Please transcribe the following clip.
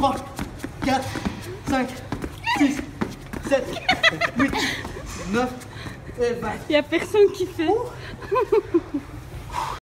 3, 4, 5, 6, 7, 8, 9 et 20. Il n'y a personne qui fait.